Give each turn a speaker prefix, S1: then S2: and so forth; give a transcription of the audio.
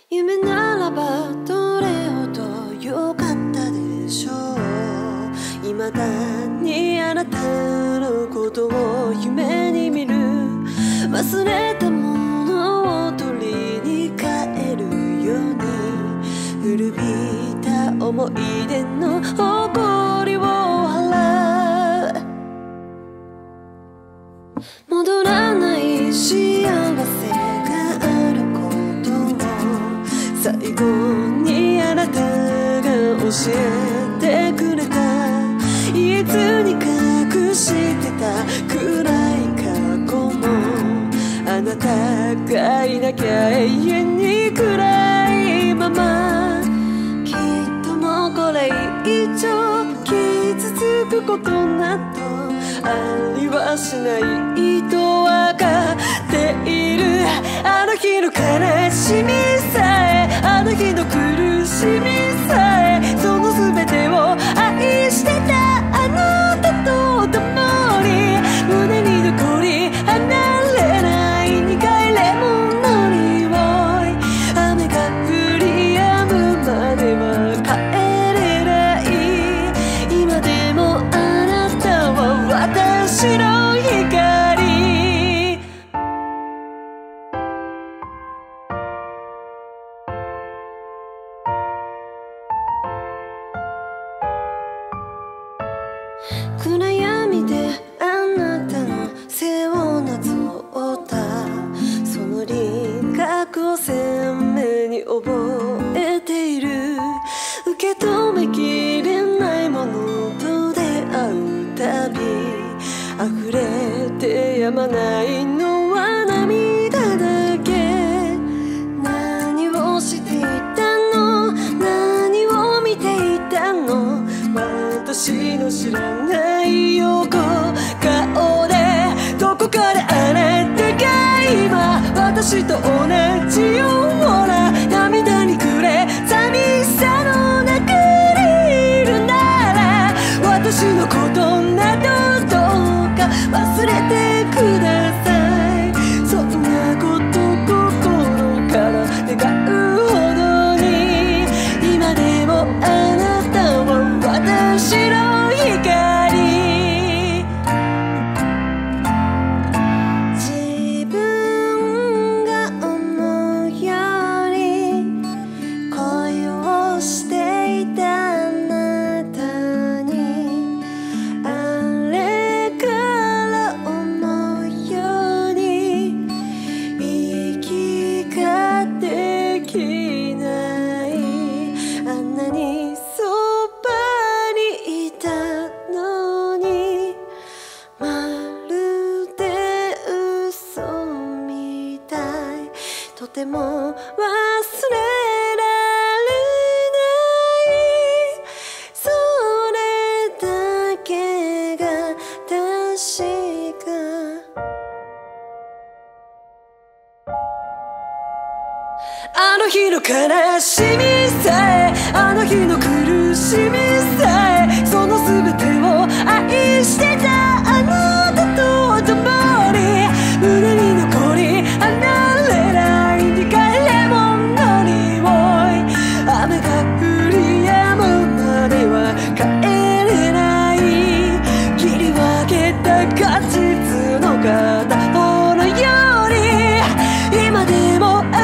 S1: 夢ならばどれほど良かったでしょう。未だにあなたのことを夢に見る。忘れたものを取りに帰るように、古びた思い出の誇りを払う。戻らない幸せがあることを最後にあなたが教えてくれた。いつに隠してた暗い過去も、あなたがいなきゃ永遠に暗いまま。きっともうこれ以上傷つくことなどありはしないとわかっている。あの日の悲しみさえ、あの日の苦しみさえ、その全てを愛してたあなたと共に、胸に残り離れない苦いレモンの匂い。雨が降り止むまでは帰れない。今でもあなたは私の光。暗闇であなたの背をなぞったその輪郭を鮮明に覚えている。受け止めきれないものと出会うたび、溢れてやまないのは涙だけ。何をしていたの、何を見ていたの、私の知らない横顔で。どこかであなたが今私と同じような涙に暮れ寂しさの中にいるなら、私のことなどどうか忘れてください。そんなこと心から願うほどに、今でもあなたは私の光。自分が思うより恋をしていたあなたに、あれから思うように言い聞かできない。あんなにそばにいたのに、まるで嘘みたい。とても忘れられない。それだけが確か。あの日の悲しみさえ、あの日の苦しみさえ、その全てを愛してたあなたと共に、胸に残り離れない苦いレモンの匂い。雨が降り止むまでは帰れない。切り分けた果実の片方のように、今でも